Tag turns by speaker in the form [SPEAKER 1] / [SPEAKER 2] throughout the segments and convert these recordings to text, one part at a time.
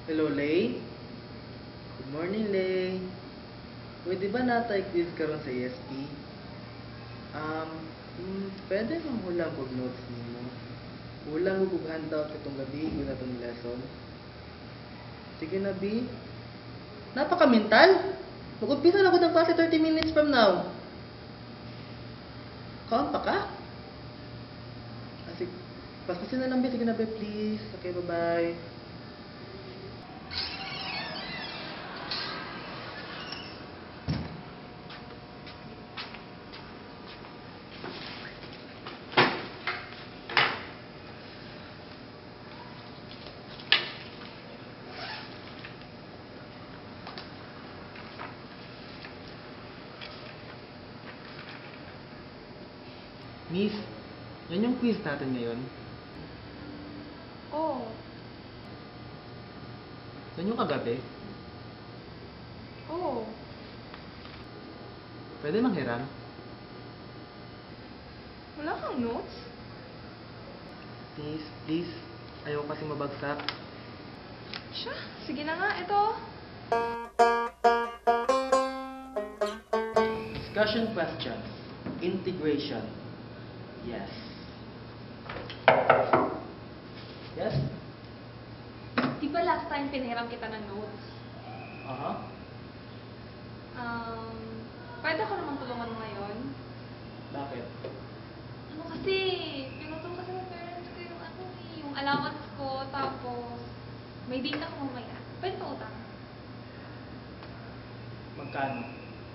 [SPEAKER 1] Hello, Lay. Good morning, Lay. Pwede ba natay quiz karon sa ESP? Pwede bang hulang kog notes nimo? Hulang kog handout katong gabi ko na itong lesson. Sige na, B. Napaka-mental. Mag-umpisa na ako ng klase 30 minutes from now. Kaon pa ka? Sige, paspasin na lang, B. Sige na, B, please. Okay, bye-bye. Miss, yan yung quiz natin ngayon.
[SPEAKER 2] Oh,
[SPEAKER 1] Yan yung kagabi.
[SPEAKER 2] oh.
[SPEAKER 1] Pwede manghiram?
[SPEAKER 2] Wala kang notes?
[SPEAKER 1] Please, please. Ayaw kasi mabagsak.
[SPEAKER 2] Siya, sige na nga, ito.
[SPEAKER 1] Discussion questions. Integration. Yes. Yes?
[SPEAKER 2] Di ba last time pinahiram kita ng notes?
[SPEAKER 1] Aha.
[SPEAKER 2] Pwede ko namang tulungan mo ngayon?
[SPEAKER 1] Bakit?
[SPEAKER 2] Ano kasi, pinutol kasi ng parents ko yung yung allowance ko, tapos may date ako mamaya. Pwede pa utang?
[SPEAKER 1] Magkano?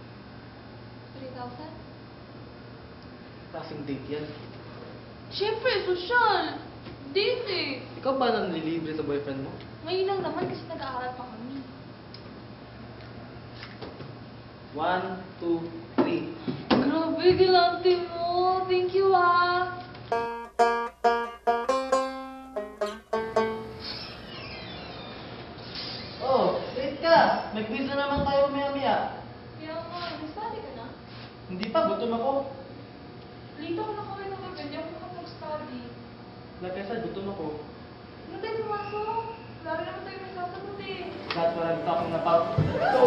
[SPEAKER 2] 3,000?
[SPEAKER 1] Kasing date yan.
[SPEAKER 2] Siyempre, social! Date eh!
[SPEAKER 1] Ikaw ba nang nililibre sa boyfriend mo?
[SPEAKER 2] Ngayon lang naman kasi nag-aaral pa kami.
[SPEAKER 1] 1, 2, 3.
[SPEAKER 2] Grabe, galante mo! Thank you ah!
[SPEAKER 1] Oh, late ka! May quiz na naman tayo maya-maya.
[SPEAKER 2] Kaya nga, nag-study ka na?
[SPEAKER 1] Hindi pa, gutom ako.
[SPEAKER 2] Lito ko na kami ng gabi, hindi ako makapag-study.
[SPEAKER 1] Like I said, gutom ako.
[SPEAKER 2] Ano tayo pumasok? Wala rin naman tayo masasagot eh.
[SPEAKER 1] That's what I'm talking about. So,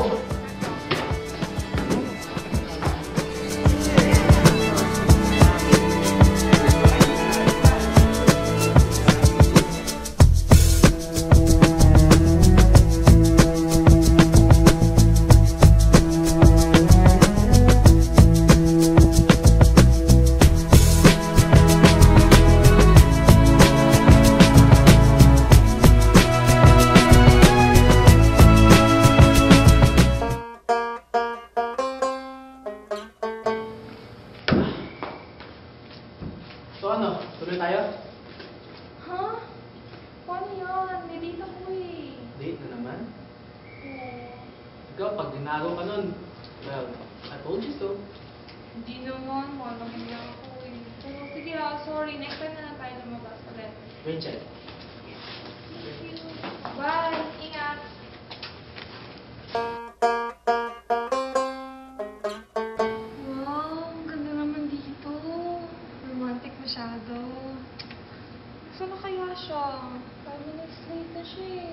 [SPEAKER 1] ano? Tuloy tayo?
[SPEAKER 2] Ha? Paano yan? May date ako eh.
[SPEAKER 1] Date na naman?
[SPEAKER 2] Oo.
[SPEAKER 1] Ikaw, pag dinago ka nun, well, I told you so.
[SPEAKER 2] Hindi naman, walang hindi ako eh. Pero sige ah, sorry. Next time na lang tayo lumabas ulit.
[SPEAKER 1] Rachel.
[SPEAKER 2] Thank you. Bye! Ingat! Wow, ang ganda naman dito. Romantic masyado. Saan na kaya siya? 5 minutes late na siya eh.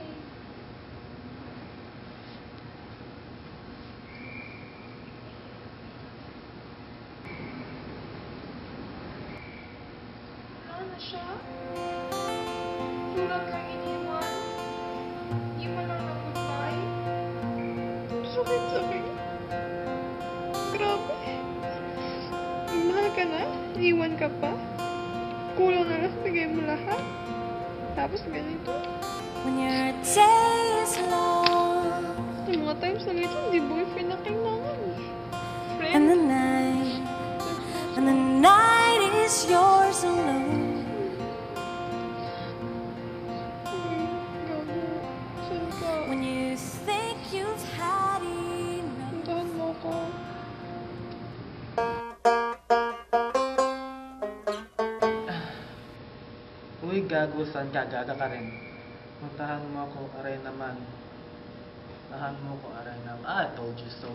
[SPEAKER 2] Wala na siya? Sulat lang iniwan? Iwan lang ng goodbye? Sakit-sakit. Grabe. Mahal ka na? Iwan ka pa? Kulang na lang bigay mo lahat? Tapos ganito?
[SPEAKER 3] When your day is long
[SPEAKER 2] Yung mga times na ganito, hindi boyfriend na kailangan eh.
[SPEAKER 3] and
[SPEAKER 2] Friend?
[SPEAKER 3] the night is yours alone.
[SPEAKER 2] Gago. Saan ka?
[SPEAKER 3] When you think you've had enough,
[SPEAKER 2] Puntahan mo ko.
[SPEAKER 1] Uy, gago, saan ka? Gaga ka rin. Puntahan mo ako, aray naman. Puntahan mo ako, aray naman. I told you so.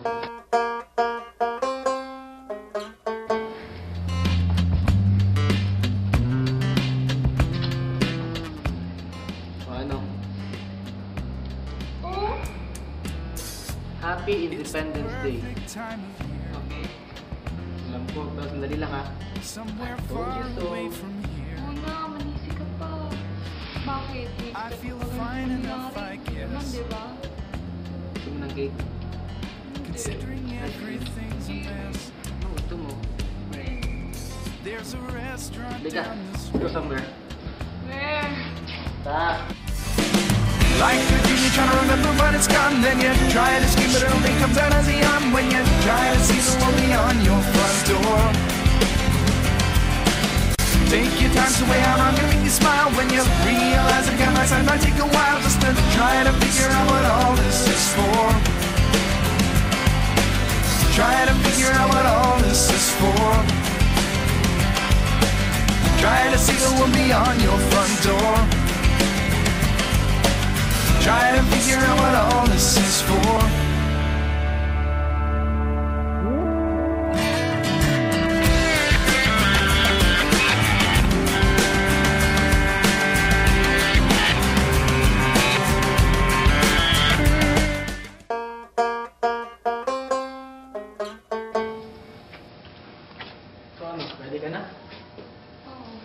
[SPEAKER 1] Happy Independence Day.
[SPEAKER 2] Okay.
[SPEAKER 1] Alam ko, pero sandali lang ha.
[SPEAKER 4] Somewhere
[SPEAKER 1] Told
[SPEAKER 4] far
[SPEAKER 1] you so.
[SPEAKER 4] away from here.
[SPEAKER 2] Oo na, manisi ka pa. Bakit?
[SPEAKER 4] I feel fine enough, I guess.
[SPEAKER 2] Naman, diba?
[SPEAKER 1] Gusto mo ng cake?
[SPEAKER 4] Considering everything's a mess.
[SPEAKER 1] Ano gusto mo?
[SPEAKER 4] There's a restaurant
[SPEAKER 1] Liga,
[SPEAKER 4] down the
[SPEAKER 1] go
[SPEAKER 4] street.
[SPEAKER 1] somewhere.
[SPEAKER 2] Where?
[SPEAKER 1] Ta!
[SPEAKER 4] Like a dream, you're trying to remember but it's gone. Then you try to scream but it only comes out as a yawn. When you try to see the world beyond your front door. Take your time to weigh out, I'm gonna make you smile. When you realize it got my side might take a while. Just to try to figure out what all this is for. Try to figure out what all this is for. Try to see the world beyond your front door. Try to figure out what all this is for.
[SPEAKER 1] So ano, ready ka na?
[SPEAKER 2] Oo.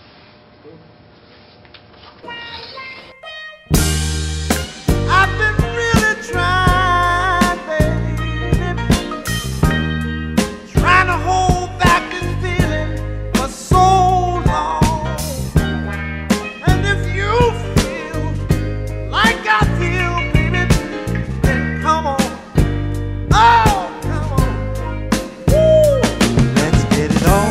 [SPEAKER 5] I've been really trying, baby, trying to hold back this feeling for so long. And if you feel like I feel, baby, then come on, oh, come on, woo, let's get it on.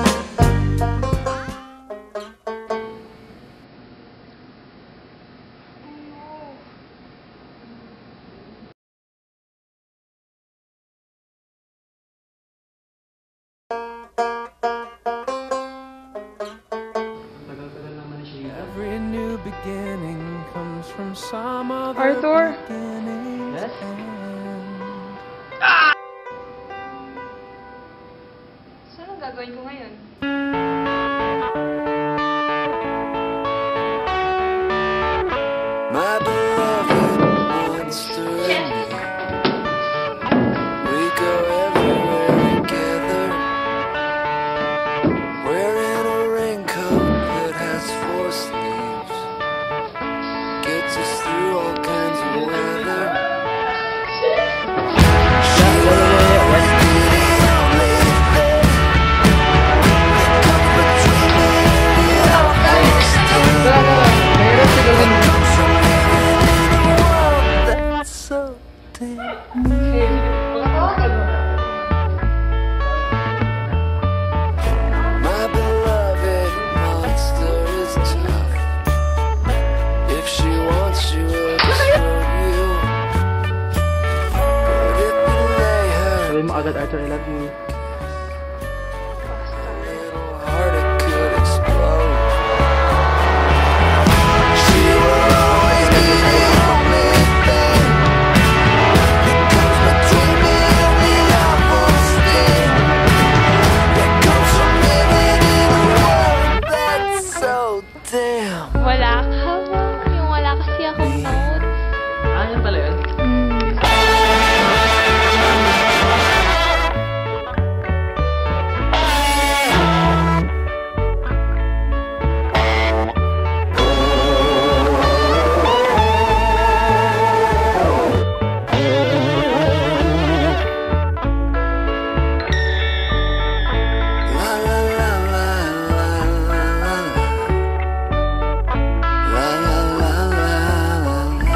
[SPEAKER 1] Ang tagal-tagal naman ni Sheila.
[SPEAKER 4] Every new beginning comes from some other
[SPEAKER 2] Arthur?
[SPEAKER 4] beginning's
[SPEAKER 1] Yes?
[SPEAKER 4] end.
[SPEAKER 2] So, anong gagawin ko ngayon?
[SPEAKER 5] My beloved monster and me, we go everywhere together. Wearing a raincoat that has 4 sleeves, gets us through all kinds of weather. She always be the only thing that comes between me and the hottest thing.
[SPEAKER 1] Mahirap sigawin mo.
[SPEAKER 5] That's so damn My beloved monster is tough. If she wants you, will destroy you. But if you lay her
[SPEAKER 1] Sabihin mo agad, Arthur, I love you.
[SPEAKER 5] a little heart, it could explode. She will always be the only thing that comes between me and the hottest thing that comes from living in a world that's so damn.
[SPEAKER 2] Wala ka ba? Yung wala kasi akong notes.
[SPEAKER 1] Ah, yan pala yun.
[SPEAKER 5] La la la la la la la la la la la la.